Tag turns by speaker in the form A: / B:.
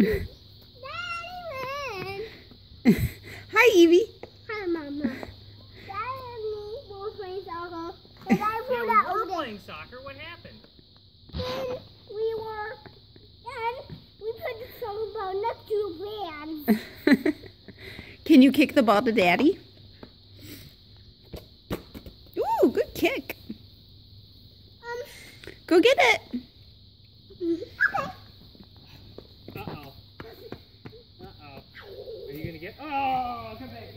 A: Hi, Evie.
B: Hi, Mama. Dad and me were playing soccer. And I
C: Yeah,
B: pulled
C: we
B: out
C: were
B: the
C: playing soccer. What happened?
B: and we put the song about next to the bands.
A: Can you kick the ball to Daddy? Ooh, good kick. Go get it.
B: Okay.
C: Uh-oh. Uh-oh. Are you going to get... Oh, come back.